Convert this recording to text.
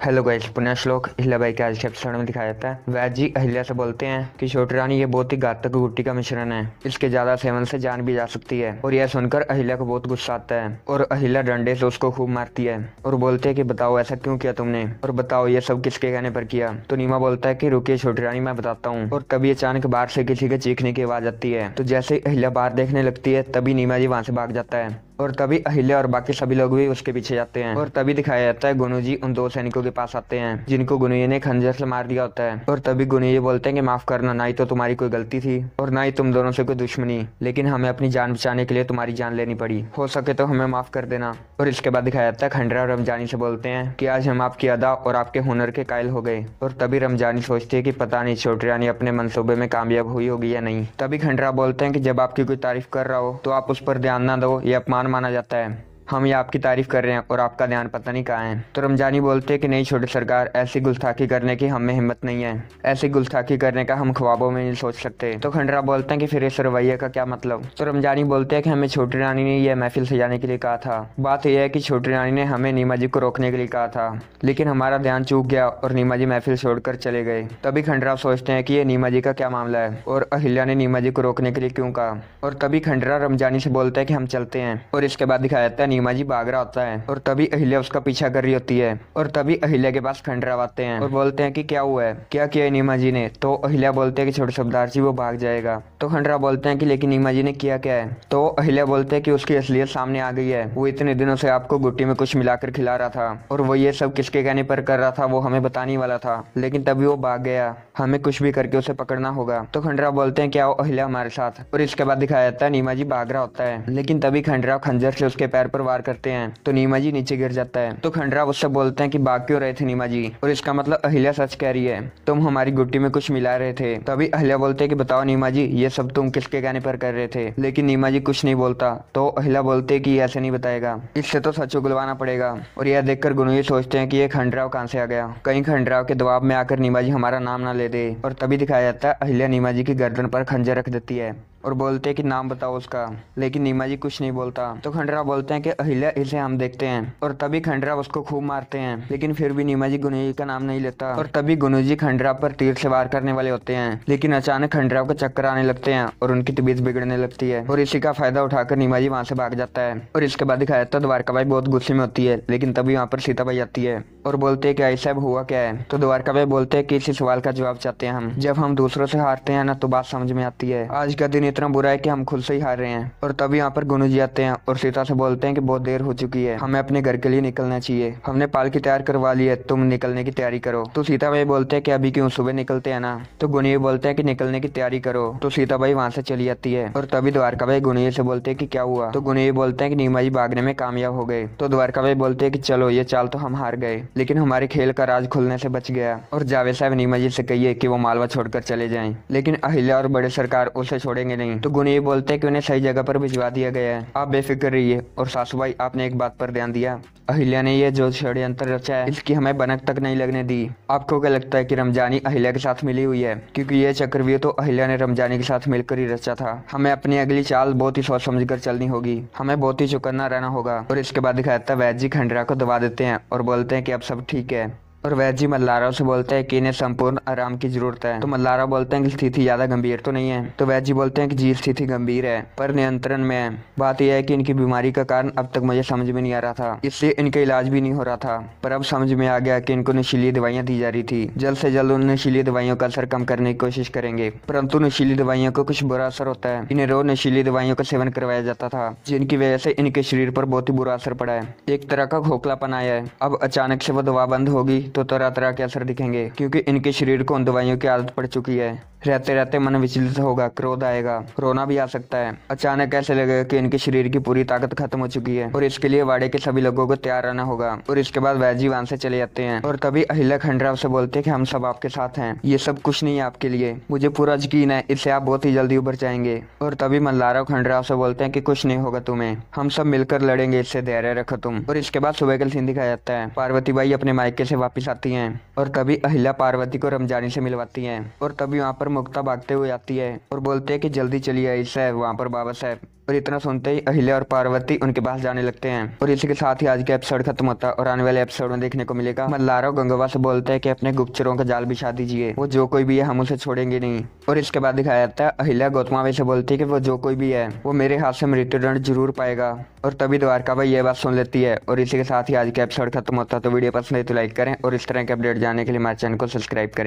Hello guys, पुनः श्लोक अहिल्याबाई के आज के एपिसोड में दिखाया जाता है। वैद्य जी अहिल्या से बोलते हैं कि छोटी रानी ये बहुत ही घातक गुट्टी का मिश्रण है, इसके ज्यादा सेवन से जान भी जा सकती है। और यह सुनकर अहिल्या को बहुत गुस्सा आता है और अहिल्या डंडे से उसको खूब मारती है और बोलते हैं कि बताओ ऐसा क्यों किया तुमने, और बताओ ये सब किसके कहने पर किया। तो नीमा बोलता है कि रुकिए छोटी रानी, मैं बताता हूँ। और तभी अचानक बाहर से किसी के चीखने की आवाज आती है। तो जैसे अहिल्या बाहर देखने लगती है तभी नीमा जी वहां से भाग जाता है और तभी अहिल्या और बाकी सभी लोग भी उसके पीछे जाते हैं। और तभी दिखाया जाता है गुनु जी उन दो सैनिकों के पास आते हैं जिनको गुनुये ने खंजर से मार दिया होता है। और तभी गुनुये बोलते हैं कि माफ करना, ना ही तो तुम्हारी कोई गलती थी और ना ही तुम दोनों से कोई दुश्मनी, लेकिन हमें अपनी जान बचाने के लिए तुम्हारी जान लेनी पड़ी, हो सके तो हमें माफ कर देना। और इसके बाद दिखाया जाता है खंडरा और रमजानी से बोलते हैं कि आज हम आपकी अदा और आपके हुनर के कायल हो गए। और तभी रमजानी सोचती है कि पता नहीं छोटी रानी अपने मंसूबे में कामयाब हुई होगी या नहीं। तभी खंडरा बोलते हैं कि जब आपकी कोई तारीफ कर रहा हो तो आप उस पर ध्यान ना दो, ये अपमान माना जाता है। हम ये आपकी तारीफ कर रहे हैं और आपका ध्यान पता नहीं कहाँ है। तो रमजानी बोलते हैं कि नहीं छोटे सरकार, ऐसी गुस्ताखी करने की हम में हिम्मत नहीं है, ऐसी गुस्ताखी करने का हम ख्वाबों में नहीं सोच सकते। तो खंडरा बोलते हैं कि फिर इस रवैये का क्या मतलब। तो रमजानी बोलते हैं कि हमें छोटी रानी ने यह महफिल सजाने के लिए कहा था। बात यह है कि छोटी रानी ने हमें नीमा जी को रोकने के लिए कहा था, लेकिन हमारा ध्यान चूक गया और नीमा जी महफिल छोड़कर चले गए। तभी खंडरा सोचते हैं कि ये नीमा जी का क्या मामला है और अहिल्या ने नीमा जी को रोकने के लिए क्यों कहा। और तभी खंडरा रमजानी से बोलता है कि हम चलते हैं। और इसके बाद दिखाया जाता है नीमा जी भाग रहा होता है और तभी अहिल्या उसका पीछा कर रही होती है। और तभी अहिल्या के पास खंडरा आते हैं और बोलते हैं कि क्या हुआ है, क्या किया है नीमा जी ने। तो अहिल्या बोलते हैं कि छोटे सरदार जी वो भाग जाएगा। तो खंडरा बोलते हैं कि लेकिन नीमा जी ने किया क्या है। तो अहिल्या बोलते हैं कि उसकी असलियत सामने आ गई है, वो इतने दिनों से आपको गुट्टी में कुछ मिलाकर खिला रहा था और वो ये सब किसके कहने पर कर रहा था वो हमें बताने वाला था, लेकिन तभी वो भाग गया, हमें कुछ भी करके उसे पकड़ना होगा। तो खंडरा बोलते हैं कि आओ अहिल्या हमारे साथ। और इसके बाद दिखाया जाता है नीमा जी भाग रहा होता है, लेकिन तभी खंडरा खंजर से उसके पैर पर वार करते हैं तो नीमा जी नीचे गिर जाता है। तो खंडरा उससे बोलते हैं कि भाग क्यों रहे थे नीमा जी, और इसका मतलब अहिल्या सच कह रही है, तुम हमारी गुट्टी में कुछ मिला रहे थे। तभी अहिल्या बोलते हैं कि बताओ नीमा जी ये सब तुम किसके कहने पर कर रहे थे, लेकिन नीमा जी कुछ नहीं बोलता। तो अहिल्या बोलते हैं कि ऐसे नहीं बताएगा, इससे तो सच उगलवाना पड़ेगा। और यह देखकर गुनुये सोचते हैं कि ये खंडराव कहाँ से आ गया, कहीं खंडराव के दबाव में आकर नीमा जी हमारा नाम ना ले दे। और तभी दिखाया जाता है अहिल्या नीमा जी की गर्दन पर खंजर रख देती है और बोलते हैं कि नाम बताओ उसका, लेकिन नीमा जी कुछ नहीं बोलता। तो खंडरा बोलते हैं कि अहिल्या इसे हम देखते हैं। और तभी खंडरा उसको खूब मारते हैं, लेकिन फिर भी नीमा जी गुनु जी का नाम नहीं लेता। और तभी गुनु जी खंडरा पर तीर से वार करने वाले होते हैं, लेकिन अचानक खंडरा को चक्कर आने लगते हैं और उनकी तबीयत बिगड़ने लगती है। और इसी का फायदा उठाकर नीमा जी वहाँ से भाग जाता है। और इसके बाद दिखाया जाता है द्वारकाबाई बहुत गुस्से में होती है, लेकिन तभी वहाँ पर सीताबाई आती है और बोलते हैं कि आई साहब हुआ क्या है। तो द्वारकाबाई बोलते हैं कि इसी सवाल का जवाब चाहते हैं हम, जब हम दूसरों से हारते हैं ना तो बात समझ में आती है, आज का दिन इतना बुरा है कि हम खुद से ही हार रहे हैं। और तभी यहाँ पर गुनु जी आते हैं और सीता से बोलते हैं कि बहुत देर हो चुकी है, हमें अपने घर के लिए निकलना चाहिए, हमने पालकी तैयार करवा ली है, तुम निकलने की तैयारी करो। तो सीताबाई बोलते हैं कि अभी क्यों, सुबह निकलते हैं ना। तो गुनु बोलते हैं कि निकलने की तैयारी करो। तो सीताबाई वहां से चली जाती है। और तभी द्वारकाबाई गुनु से बोलते हैं कि क्या हुआ। तो गुनु बोलते हैं कि नीमा जी भागने में कामयाब हो गए। तो द्वारकाबाई बोलते हैं कि चलो ये चाल तो हम हार गए, लेकिन हमारे खेल का राज खुलने से बच गया। और जावेद साहब नीमा जी से कहिए कि वो मालवा छोड़कर चले जाएं, लेकिन अहिल्या और बड़े सरकार उसे छोड़ेंगे नहीं। तो गुनु बोलते हैं कि उन्हें सही जगह पर भिजवा दिया गया है, आप बेफिक्र रहिए। और सासूबाई आपने एक बात पर ध्यान दिया, अहिल्या ने ये जो षड्यंत्र रचा है इसकी हमें भनक तक नहीं लगने दी। आपको क्या लगता है कि रमजानी अहिल्या के साथ मिली हुई है, क्योंकि ये चक्रव्यूह तो अहिल्या ने रमजानी के साथ मिलकर ही रचा था। हमें अपनी अगली चाल बहुत ही सोच समझ कर चलनी होगी, हमें बहुत ही चौकन्ना रहना होगा। और इसके बाद दिखाया था वैद्य जी खंडरा को दबा देते हैं और बोलते हैं कि अब सब ठीक है। और वैद्य जी मल्लारा से बोलते हैं कि इन्हें संपूर्ण आराम की जरूरत है। तो मल्लारा बोलते हैं कि स्थिति ज्यादा गंभीर तो नहीं है। तो वैद्य जी बोलते हैं कि जी स्थिति गंभीर है पर नियंत्रण में है। बात यह है कि इनकी बीमारी का कारण अब तक मुझे समझ में नहीं आ रहा था, इसलिए इनका इलाज भी नहीं हो रहा था, पर अब समझ में आ गया कि इनको नशीली दवाइयाँ दी जा रही थी। जल्द से जल्द उन नशीली दवाइयों का असर कम करने की कोशिश करेंगे, परंतु नशीली दवाइयों का कुछ बुरा असर होता है। इन्हें रोज नशीली दवाइयों का सेवन करवाया जाता था, जिनकी वजह से इनके शरीर पर बहुत ही बुरा असर पड़ा है, एक तरह का खोखलापन आया है। अब अचानक से वो दवा बंद होगी तो तरह तरह के दिखेंगे, क्योंकि इनके शरीर को उन दवाइयों की आदत पड़ चुकी है। रहते रहते मन विचलित होगा, क्रोध आएगा, रोना भी आ सकता है। अचानक ऐसे लगेगा कि इनके शरीर की पूरी ताकत खत्म हो चुकी है और इसके लिए वाड़े के सभी लोगों को तैयार रहना होगा। और इसके बाद वैद्य जी वहां से चले जाते हैं। और तभी अहिल्या खंडराव से बोलते हैं कि हम सब आपके साथ हैं, ये सब कुछ नहीं है आपके लिए, मुझे पूरा यकीन है इससे आप बहुत ही जल्दी उभर जाएंगे। और तभी मल्लारा खंडराव से बोलते हैं कि कुछ नहीं होगा तुम्हें, हम सब मिलकर लड़ेंगे, इससे धैर्य रखो तुम। और इसके बाद सुबह का सीन दिखाया जाता है, पार्वती बाई अपने मायके से वापिस आती है और तभी अहिल्या पार्वती को रमजानी से मिलवाती है। और तभी वहाँ पर मुक्ता भागते हुए आती है और बोलते हैं कि जल्दी चलिए आई साहब, वहाँ पर बाबा साहब और इतना सुनते ही अहिल्या और पार्वती उनके पास जाने लगते हैं। और इसी के साथ ही आज का एपिसोड खत्म होता है और आने वाले एपिसोड में देखने को मिलेगा मल्लारा गंगवा से बोलते हैं कि अपने गुप्तचरों का जाल बिछा दीजिए, वो जो कोई भी है हम उसे छोड़ेंगे नहीं। और इसके बाद दिखाया जाता है अहिल्या गौतमावे से बोलती है कि वो जो कोई भी है वो मेरे हाथ से मृत्युदंड जरूर पाएगा। और तभी द्वारकाबाई ये बात सुन लेती है। और इसी के साथ ही आज का एपिसोड खत्म होता है। तो वीडियो पसंद है तो लाइक करें और इस तरह के अपडेट जानने के लिए हमारे चैनल को सब्सक्राइब करें।